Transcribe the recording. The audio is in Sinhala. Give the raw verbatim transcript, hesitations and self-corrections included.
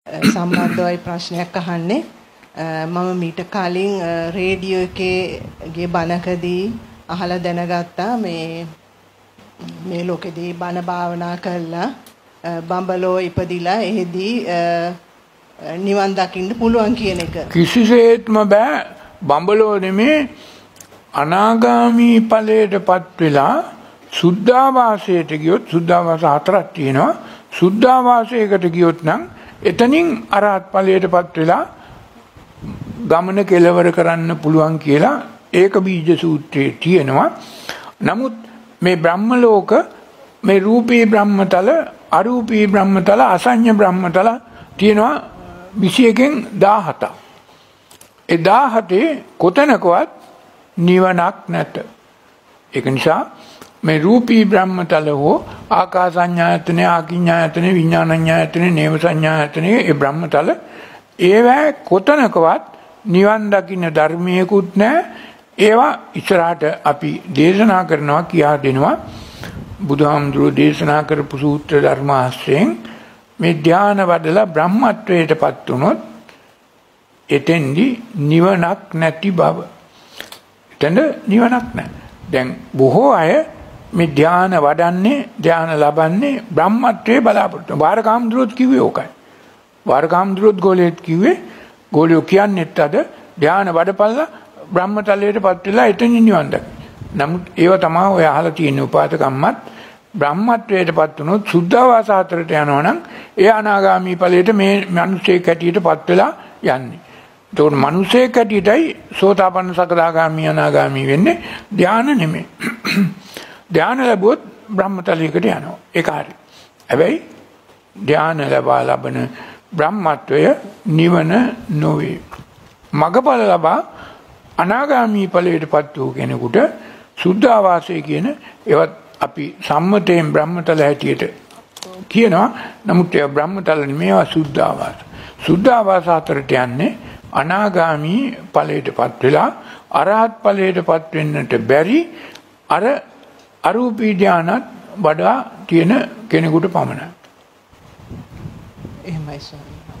සම්බන්ධවයි ප්‍රශ්නයක් අහන්නේ. මම මීට කලින් රේඩියෝ එකේ බණකදී අහලා දැනගත්තා මේ මේ ලෝකෙදී බණ භාවනා කළා බඹලෝ ඉපදිලා එහෙදී නිවන් දකින්න පුළුවන් කියන එක. කිසිසේත්ම බෑ. බඹලෝ නෙමේ අනාගාමී ඵලයටපත් වෙලා සුද්ධාවාසයට ගියොත් සුද්ධාවාස හතරක් තියෙනවා. සුද්ධාවාසයකට ගියොත් නම් එතනින් අරහත් ඵලයටපත් වෙලා ගමන කෙලවර කරන්න පුළුවන් කියලා ඒක බීජ සූත්‍රයේ තියෙනවා. නමුත් මේ බ්‍රහ්ම ලෝක මේ රූපී බ්‍රහ්මතල අරූපී බ්‍රහ්මතල අසඤ්ඤ බ්‍රහ්මතල තියෙනවා විසි එකෙන් දාහතක්. ඒ දාහතේ කොතනකවත් නිවනක් නැත. ඒක නිසා මේ රූපී බ්‍රහ්මතල හෝ ආකාසඤ්ඤායතනෙ ආකිඤ්ඤායතනෙ විඥානඤ්ඤායතනෙ නේව සංඥායතනෙ ඒ බ්‍රහ්මතල ඒවා කොතනකවත් නිවන් දකින්න ධර්මයකුත් නැහැ. ඒවා ඉස්සරහට අපි දේශනා කරනවා කියා දෙනවා. බුදුහාමුදුරුවෝ දේශනා කරපු සූත්‍ර ධර්මාශ්‍රයෙන් මේ ධාන වඩලා බ්‍රහ්මත්වයටපත් වුණොත් එතෙන්දි නිවනක් නැති බව. එතන නිවනක් නැහැ. දැන් බොහෝ අය මේ ධාන වඩන්නේ ධාන ලබන්නේ බ්‍රහ්මත්වයේ බලාපොරොත්තු. වාරකාම්දුරුවොත් කිව්වේ ඕකයි. වාරකාම්දුරුවොත් ගෝලෙත් කිව්වේ ගෝලියෝ කියන්නේත් අද ධාන වඩපල්ලා බ්‍රහ්මතලයටපත් වෙලා එතනින් නිවන් දකින්න. නමුත් ඒව තමයි ඔය අහලා තියෙන උපාතකම්මත් බ්‍රහ්මත්වයටපත් වුණොත් සුද්ධාවාස හතරට යනවා නම් ඒ අනාගාමී ඵලයට මේ මිනිස්සෙක් හැටියටපත් වෙලා යන්නේ. ඒතකොට මිනිස්සෙක් හැටියටයි සෝතාපන්න සකදාගාමී අනාගාමී වෙන්නේ ධාන නෙමෙයි. ධාන ලැබුවොත් බ්‍රහ්මතලයකට යනවා. ඒක හරි. හැබැයි ධාන ලැබා ලබන බ්‍රහ්මත්වය නිවන නොවේ. මගඵල ලබා අනාගාමී ඵලයටපත් වූ කෙනෙකුට සුද්ධාවාසය කියන ඒවත් අපි සම්මතයෙන් බ්‍රහ්මතල හැටියට කියනවා. නමුත් ඒ බ්‍රහ්මතල නෙමෙයි සුද්ධාවාස. සුද්ධාවාස අතරට යන්නේ අනාගාමී ඵලයටපත් වෙලා අරහත් ඵලයටපත් වෙන්නට බැරි අර අරූපී ධානත් වඩා තියෙන කෙනෙකුට පමණයි. එහෙමයි ස්වාමී.